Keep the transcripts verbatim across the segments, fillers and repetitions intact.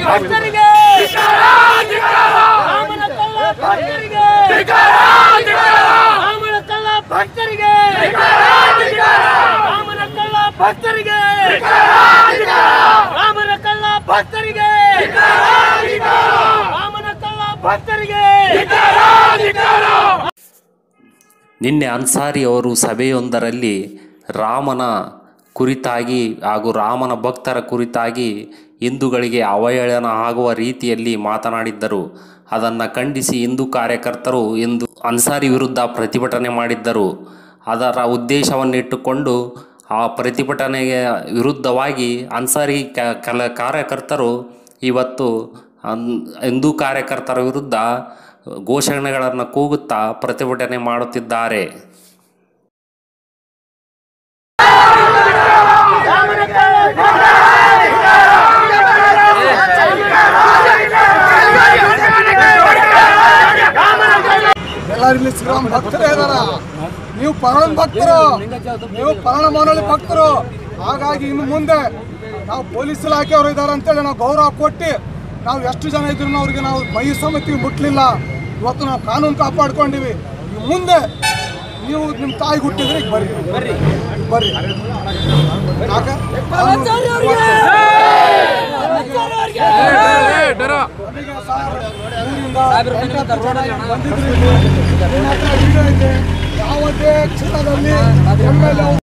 ಭಕ್ತರಿಗೆ ರಾಮನ ಕಲ್ಲ ಭಕ್ತರಿಗೆ ರಾಮನ ಕಲ್ಲ ಭಕ್ತರಿಗೆ ರಾಮನ ಕಲ್ಲ ಭಕ್ತರಿಗೆ ರಾಮನ ಕಲ್ಲ ಭಕ್ತರಿಗೆ ರಾಮನ ಕಲ್ಲ ಭಕ್ತರಿಗೆ. ನಿನ್ನೆ ಅನ್ಸಾರಿ ಅವರು ಸಭೆಯೊಂದರಲ್ಲಿ ರಾಮನ ಕುರಿತಾಗಿ ಹಾಗೂ ರಾಮನ ಭಕ್ತರ ಕುರಿತಾಗಿ ಹಿಂದೂಗಳಿಗೆ ಅವಹೇಳನ ಆಗುವ ರೀತಿಯಲ್ಲಿ ಮಾತನಾಡಿದ್ದರು. ಅದನ್ನು ಖಂಡಿಸಿ ಹಿಂದೂ ಕಾರ್ಯಕರ್ತರು ಇಂದು ಅನ್ಸಾರಿ ವಿರುದ್ಧ ಪ್ರತಿಭಟನೆ ಮಾಡಿದ್ದರು. ಅದರ ಉದ್ದೇಶವನ್ನಿಟ್ಟುಕೊಂಡು ಆ ಪ್ರತಿಭಟನೆಗೆ ವಿರುದ್ಧವಾಗಿ ಅನ್ಸಾರಿ ಕೆಲ ಕಾರ್ಯಕರ್ತರು ಇವತ್ತು ಅನ್ ಹಿಂದೂ ಕಾರ್ಯಕರ್ತರ ವಿರುದ್ಧ ಘೋಷಣೆಗಳನ್ನು ಕೂಗುತ್ತಾ ಪ್ರತಿಭಟನೆ ಮಾಡುತ್ತಿದ್ದಾರೆ. ಎಲ್ಲರಲ್ಲಿ ಶ್ರೀರಾಮ್ ಭಕ್ತರೇ ಇದಾರ. ನೀವು ಪರಣ ಭಕ್ತರು, ನೀವು ಪರಣ ಮಾನವಳಿ ಭಕ್ತರು. ಹಾಗಾಗಿ ಇನ್ನು ಮುಂದೆ ನಾವು ಪೊಲೀಸ್ ಇಲಾಖೆಯವರು ಇದ್ದಾರೆ ಅಂತೇಳಿ ನಾವು ಗೌರವ ಕೊಟ್ಟು ನಾವು ಎಷ್ಟು ಜನ ಇದ್ರು ಅವ್ರಿಗೆ ನಾವು ಮೈ ಸಮಿತಿ ಮುಟ್ಲಿಲ್ಲ. ಇವತ್ತು ನಾವು ಕಾನೂನು ಕಾಪಾಡ್ಕೊಂಡಿವಿ. ಮುಂದೆ ನೀವು ನಿಮ್ಮ ತಾಯಿ ಹುಟ್ಟಿದ್ರೆ ಈಗ ಬರ್ರಿ ಬರ್ರಿ ಬರ್ರಿ ಯಾವುದೇ ಕ್ಷಣದಲ್ಲಿ ಎಮ್ ಎಲ್ ಎ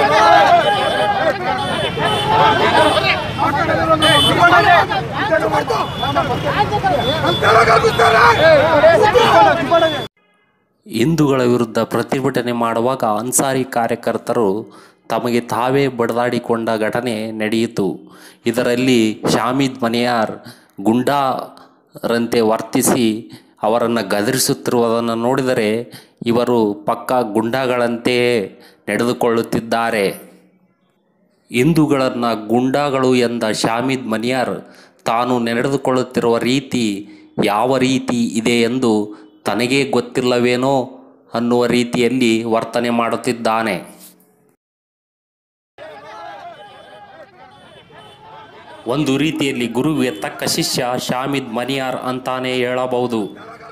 ಹಿಂದೂಗಳ ವಿರುದ್ಧ ಪ್ರತಿಭಟನೆ ಮಾಡುವಾಗ ಅನ್ಸಾರಿ ಕಾರ್ಯಕರ್ತರು ತಮಗೆ ತಾವೇ ಬಡದಾಡಿಕೊಂಡ ಘಟನೆ ನಡೆಯಿತು. ಇದರಲ್ಲಿ ಶಾಮಿದ್ ಮನಿಯಾರ್ ಗುಂಡಾರಂತೆ ವರ್ತಿಸಿ ಅವರನ್ನು ಗದರಿಸುತ್ತಿರುವುದನ್ನು ನೋಡಿದರೆ ಇವರು ಪಕ್ಕಾ ಗುಂಡಾಗಳಂತೆಯೇ ನಡೆದುಕೊಳ್ಳುತ್ತಿದ್ದಾರೆ. ಹಿಂದೂಗಳನ್ನು ಗುಂಡಾಗಳು ಎಂದ ಶಾಮಿದ್ ಮನಿಯಾರ್ ತಾನು ನಡೆದುಕೊಳ್ಳುತ್ತಿರುವ ರೀತಿ ಯಾವ ರೀತಿ ಇದೆ ಎಂದು ತನಗೇ ಗೊತ್ತಿಲ್ಲವೇನೋ ಅನ್ನುವ ರೀತಿಯಲ್ಲಿ ವರ್ತನೆ ಮಾಡುತ್ತಿದ್ದಾನೆ. ಒಂದು ರೀತಿಯಲ್ಲಿ ಗುರುವಿಗೆ ತಕ್ಕ ಶಿಷ್ಯ ಶಾಮಿದ್ ಮನಿಯಾರ್ ಅಂತಾನೆ ಹೇಳಬಹುದು.